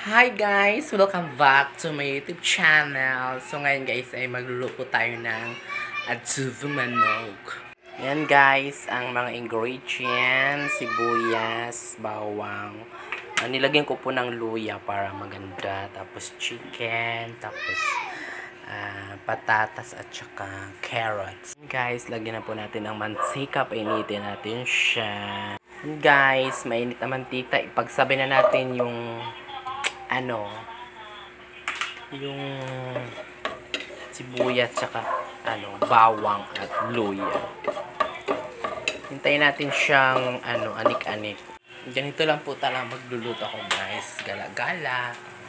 Hi guys! Welcome back to my YouTube channel. So ngayon guys ay magluluto tayo ng adobo manok. Yan guys, ang mga ingredients, sibuyas, bawang. Nilagyan ko po ng luya para maganda. Tapos chicken, tapos patatas at saka carrots. Guys, lagyan na po natin ng mantika. Painitin natin siya. Guys, mainit na mantika. Ipagsabay na natin yung yung sibuyas tsaka bawang at luya. Hintayin natin siyang anik-anik. Ganito lang po talaga magluluto ako guys. Gala-gala.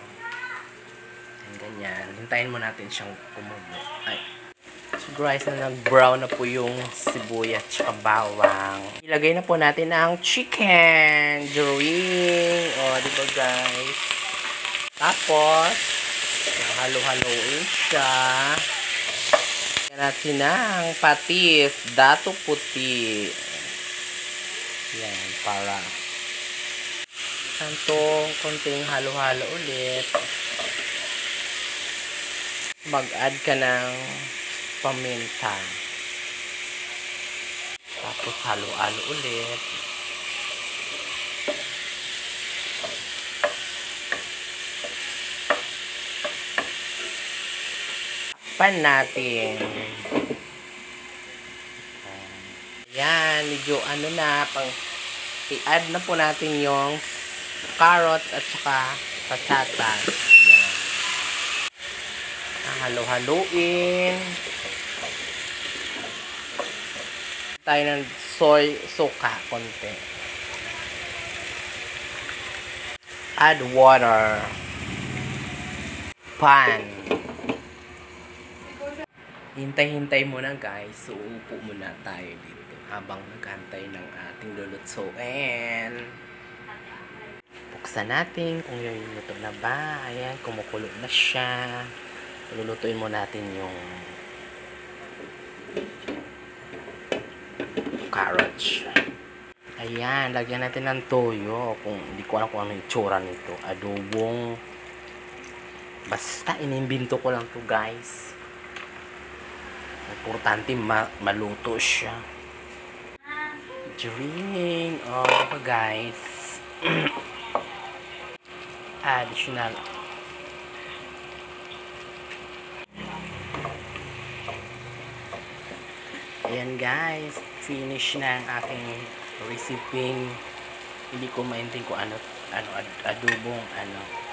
Ganyan. Hintayin mo natin siyang kumulo. So guys, na nag-brown na po yung sibuyas tsaka bawang. Ilagay na po natin ang chicken. Drawing. O, diba guys? Tapos, halo-haloin siya. Lagyan natin ng patis, dato puti. Yan, para konting halo-halo ulit. Mag-add ka ng paminta. Tapos, halo-halo ulit. Pan natin. Ayan, medyo i-add na po natin yung carrots at saka patatas. Ayan. Halo-haluin. Tayo ng suka konti. Add water. Pan. Hintay-hintay muna guys. So, upo muna tayo dito habang naghantay ng ating lulutuin. Buksan natin kung yung luto na ba. Ayan, kumukulo na siya. Lulutuin mo natin yung carrots. Ayan, lagyan natin ng toyo. Kung hindi ko alam kung ano yung tsura nito. Adobong. Basta, inimbento ko lang to guys. Importante maluto siya. Drink. Oh, diba guys? Additional. Ayan guys. Finish na ang aking recipe. Hindi ko maintindihan kung adobong